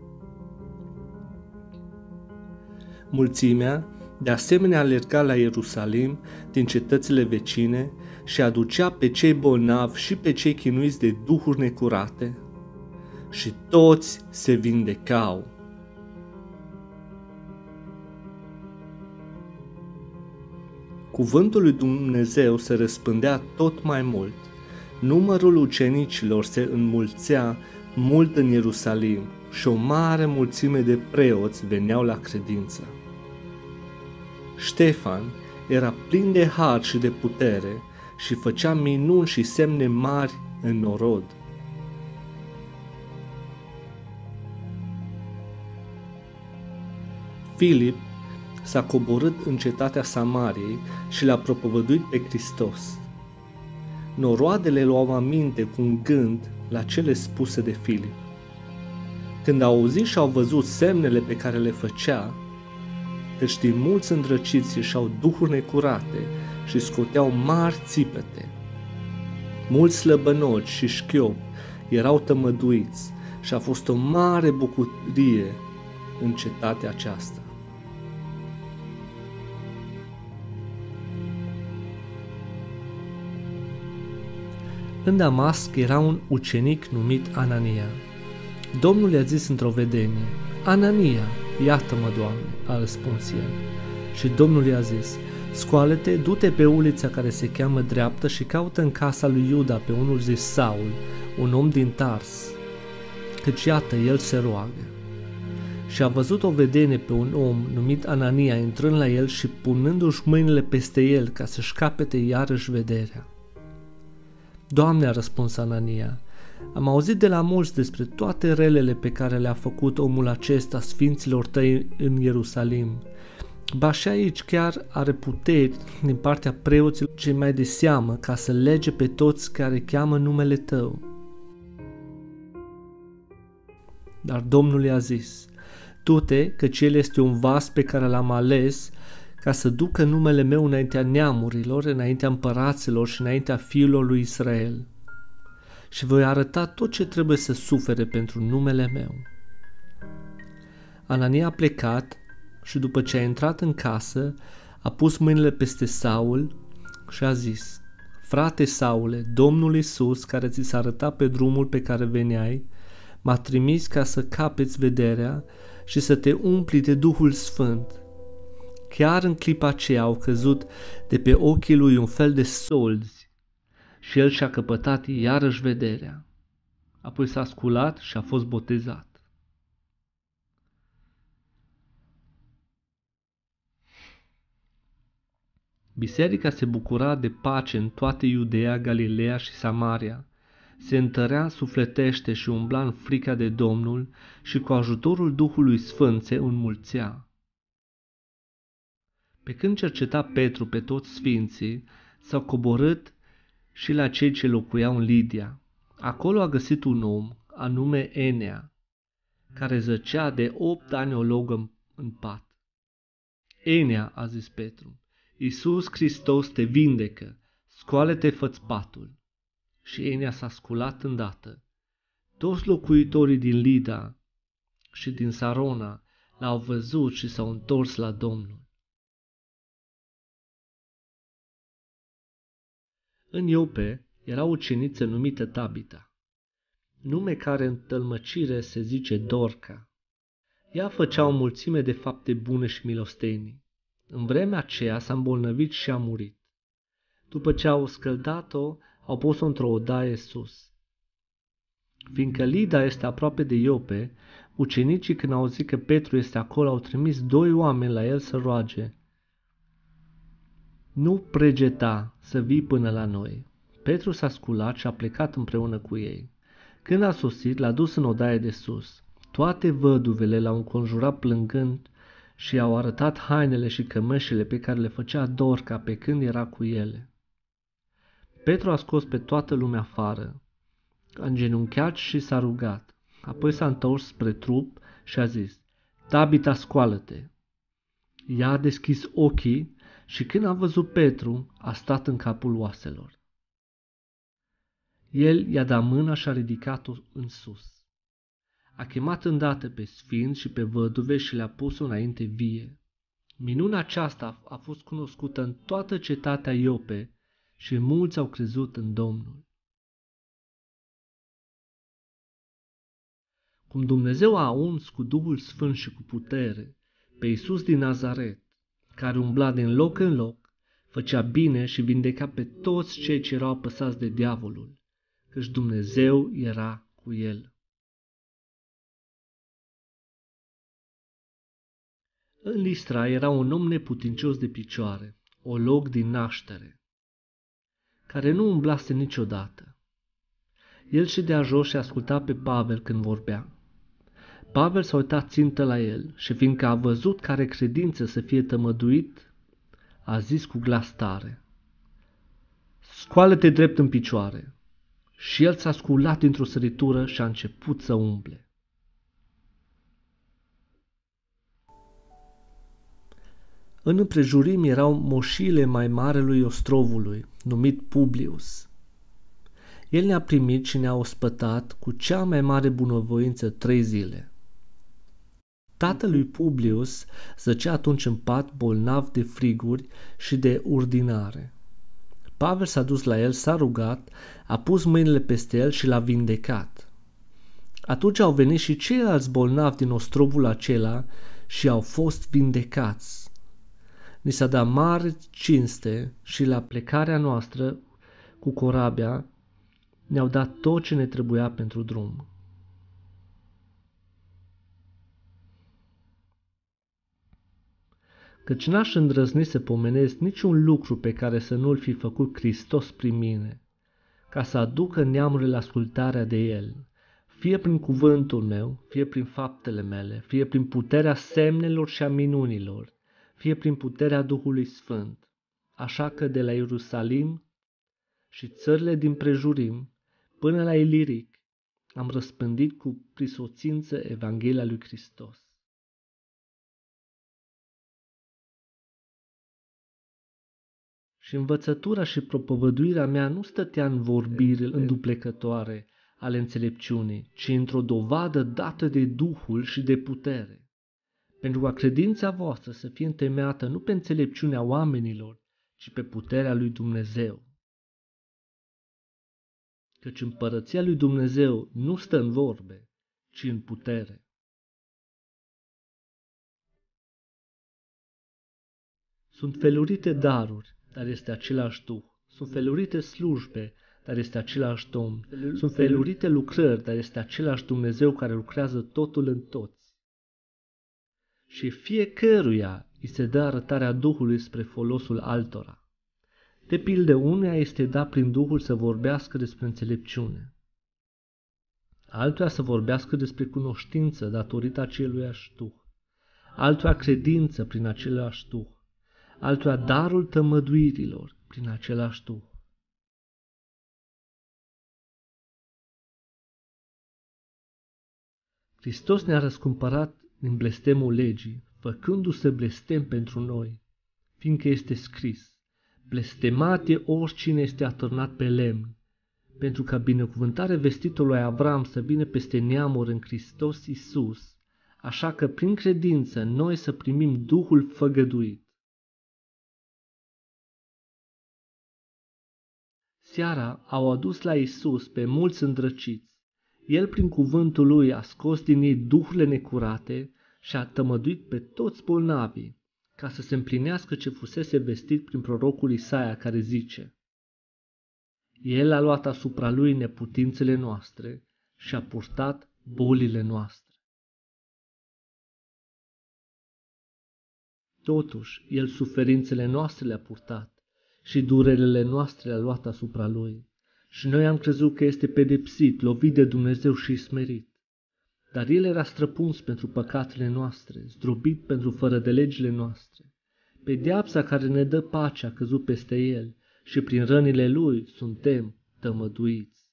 Mulțimea, de asemenea, alerga la Ierusalim din cetățile vecine și aducea pe cei bolnavi și pe cei chinuiți de duhuri necurate, și toți se vindecau. Cuvântul lui Dumnezeu se răspândea tot mai mult. Numărul ucenicilor se înmulțea mult în Ierusalim și o mare mulțime de preoți veneau la credință. Ștefan era plin de har și de putere și făcea minuni și semne mari în norod. Filip s-a coborât în cetatea Samariei și l-a propovăduit pe Hristos. Noroadele luau aminte cu un gând la cele spuse de Filip. Când au auzit și au văzut semnele pe care le făcea, căci din mulți îndrăciți și-au duhuri necurate și scoteau mari țipete. Mulți slăbănoci și șchiopi erau tămăduiți și a fost o mare bucurie în cetatea aceasta. În Damasc era un ucenic numit Anania. Domnul i-a zis într-o vedenie: Anania, iată-mă, Doamne, a răspuns el. Și Domnul i-a zis: scoală-te, du-te pe ulița care se cheamă Dreaptă și caută în casa lui Iuda pe unul zis Saul, un om din Tars, căci iată, el se roagă. Și a văzut o vedenie pe un om numit Anania intrând la el și punându-și mâinile peste el ca să-și capete iarăși vederea. Doamne, a răspuns Anania, am auzit de la mulți despre toate relele pe care le-a făcut omul acesta sfinților tăi în Ierusalim. Ba și aici chiar are puteri din partea preoților cei mai de seamă ca să lege pe toți care cheamă numele tău. Dar Domnul i-a zis, du-te, căci el este un vas pe care l-am ales ca să ducă numele meu înaintea neamurilor, înaintea împăraților și înaintea fiilor lui Israel. Și voi arăta tot ce trebuie să sufere pentru numele meu. Anania a plecat și după ce a intrat în casă, a pus mâinile peste Saul și a zis, frate Saule, Domnul Iisus, care ți s-a arătat pe drumul pe care veneai, m-a trimis ca să capeți vederea și să te umpli de Duhul Sfânt. Chiar în clipa aceea au căzut de pe ochii lui un fel de solzi și el și-a căpătat iarăși vederea. Apoi s-a sculat și a fost botezat. Biserica se bucura de pace în toată Iudeea, Galileea și Samaria. Se întărea sufletește și umbla în frica de Domnul și cu ajutorul Duhului Sfânt se înmulțea. Pe când cerceta Petru pe toți sfinții, s-a coborât și la cei ce locuiau în Lidia. Acolo a găsit un om, anume Enea, care zăcea de opt ani o logă în pat. Enea, a zis Petru, Iisus Hristos te vindecă, scoală-te, fă-ți patul. Și Enea s-a sculat îndată. Toți locuitorii din Lida și din Sarona l-au văzut și s-au întors la Domnul. În Iope era o uceniță numită Tabita, nume care în tălmăcire se zice Dorca. Ea făcea o mulțime de fapte bune și milostenii. În vremea aceea s-a îmbolnăvit și a murit. După ce au scăldat-o, au pus-o într-o odaie sus. Fiindcă Lida este aproape de Iope, ucenicii, când au auzit că Petru este acolo, au trimis doi oameni la el să roage, nu pregeta să vii până la noi. Petru s-a sculat și a plecat împreună cu ei. Când a sosit, l-a dus în odaie de sus. Toate văduvele l-au înconjurat plângând și i-au arătat hainele și cămășile pe care le făcea Dorca pe când era cu ele. Petru a scos pe toată lumea afară, a îngenunchiat și s-a rugat. Apoi s-a întors spre trup și a zis, Tabita, scoală-te! Ea a deschis ochii și când a văzut Petru, a stat în capul oaselor. El i-a dat mâna și a ridicat-o în sus. A chemat îndată pe sfinți și pe văduve și le-a pus-o înainte vie. Minunea aceasta a fost cunoscută în toată cetatea Iope și mulți au crezut în Domnul. Cum Dumnezeu a uns cu Duhul Sfânt și cu putere pe Iisus din Nazaret, care umbla din loc în loc, făcea bine și vindeca pe toți cei ce erau apăsați de diavolul, căci Dumnezeu era cu el. În Listra era un om neputincios de picioare, olog din naștere, care nu umblase niciodată. El ședea jos și asculta pe Pavel când vorbea. Pavel s-a uitat țintă la el și fiindcă a văzut că are credință să fie tămăduit, a zis cu glas tare, scoală-te drept în picioare. Și el s-a sculat dintr-o săritură și a început să umble. În împrejurim erau moșile mai marelui ostrovului, numit Publius. El ne-a primit și ne-a ospătat cu cea mai mare bunăvoință trei zile. Tatălui Publius zăcea atunci în pat bolnav de friguri și de urdinare. Pavel s-a dus la el, s-a rugat, a pus mâinile peste el și l-a vindecat. Atunci au venit și ceilalți bolnavi din ostrovul acela și au fost vindecați. Ni s-a dat mare cinste și la plecarea noastră cu corabia ne-au dat tot ce ne trebuia pentru drum. Căci n-aș îndrăzni să pomenesc niciun lucru pe care să nu-l fi făcut Hristos prin mine, ca să aducă neamurile ascultarea de El, fie prin cuvântul meu, fie prin faptele mele, fie prin puterea semnelor și a minunilor, fie prin puterea Duhului Sfânt. Așa că de la Ierusalim și țările din prejurim până la Iliric am răspândit cu prisosință Evanghelia lui Hristos. Și învățătura și propovăduirea mea nu stătea în vorbiri înduplecătoare ale înțelepciunii, ci într-o dovadă dată de Duhul și de putere, pentru ca credința voastră să fie întemeiată nu pe înțelepciunea oamenilor, ci pe puterea lui Dumnezeu. Căci împărăția lui Dumnezeu nu stă în vorbe, ci în putere. Sunt felurite daruri, dar este același Duh. Sunt felurite slujbe, dar este același Domn. Sunt felurite lucrări, dar este același Dumnezeu care lucrează totul în toți. Și fiecăruia îi se dă arătarea Duhului spre folosul altora. De pildă, unuia este dat prin Duhul să vorbească despre înțelepciune, altuia să vorbească despre cunoștință datorită aceluiași Duh, altuia credință prin același Duh, altuia darul tămăduirilor prin același Duh. Hristos ne-a răscumpărat din blestemul legii, făcându-se blestem pentru noi, fiindcă este scris: blestemat e oricine este atârnat pe lemn, pentru ca binecuvântarea vestitului lui Avram să vină peste neamuri în Hristos Iisus, așa că prin credință noi să primim Duhul făgăduit. Seara au adus la Iisus pe mulți îndrăciți. El prin cuvântul lui a scos din ei duhurile necurate și a tămăduit pe toți bolnavii, ca să se împlinească ce fusese vestit prin prorocul Isaia, care zice: El a luat asupra lui neputințele noastre și a purtat bolile noastre. Totuși, El suferințele noastre le-a purtat și durerile noastre le-a luat asupra lui. Și noi am crezut că este pedepsit, lovit de Dumnezeu și smerit. Dar El era străpuns pentru păcatele noastre, zdrobit pentru fără de legile noastre. Pedeapsa care ne dă pace a căzut peste El și prin rănile Lui suntem tămăduiți.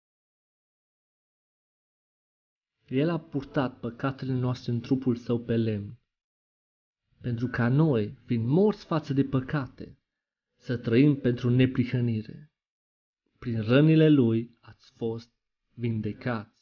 El a purtat păcatele noastre în trupul Său pe lemn, pentru ca noi, fiind morți față de păcate, să trăim pentru neprihănire. Prin rănile Lui ați fost vindecați.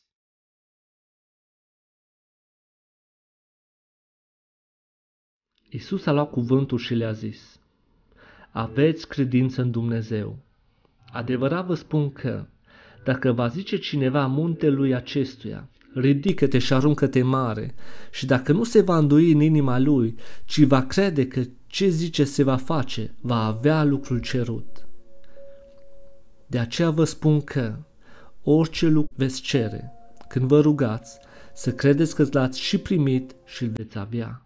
Iisus a luat cuvântul și le-a zis: aveți credință în Dumnezeu. Adevărat vă spun că, dacă va zice cineva muntelui acestuia: ridică-te și aruncă-te mare, și dacă nu se va îndoi în inima lui, ci va crede că ce zice se va face, va avea lucrul cerut. De aceea vă spun că, orice lucru veți cere, când vă rugați, să credeți că l-ați și primit și îl veți avea.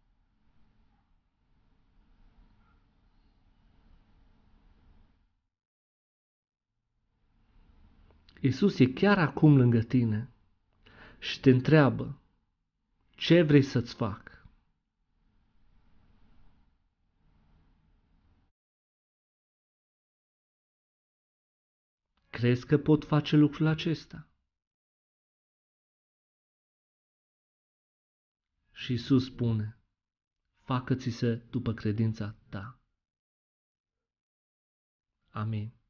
Iisus e chiar acum lângă tine și te întreabă: ce vrei să-ți fac? Crezi că pot face lucrul acesta? Și Iisus spune: facă-ți se după credința ta. Amin.